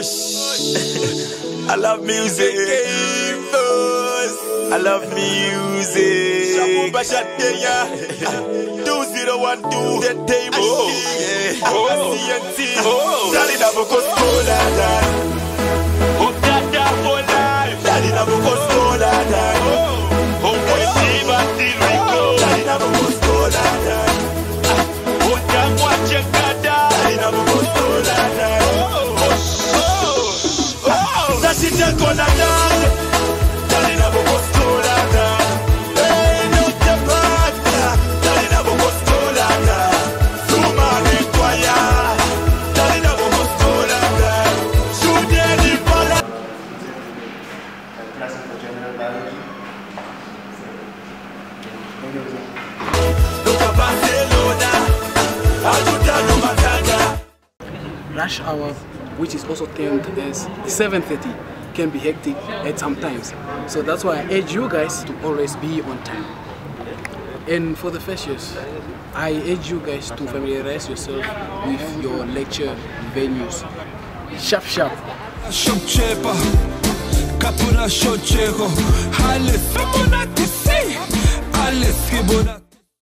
I love music. I love music. 2012 the table. Daddy never goes Oskola. Oh, Dada for life. Daddy never goes Oskola. Oh, boy, Daddy never goes Oskola. Oh, damn, watch your Gazza. Daddy never goes Oskola. That's it, I'm gonna die. Daddy never goes Oskola. Hey, no, the bad. Daddy never goes Oskola. Zuma require. Daddy never goes Oskola. Shoot the ball. Class for general biology. Look at Barcelona. Rush hour, which is also termed as 7:30, can be hectic at some times. So that's why I urge you guys to always be on time. And for the first years, I urge you guys to familiarize yourself with your lecture venues. Sharp, sharp. Kapura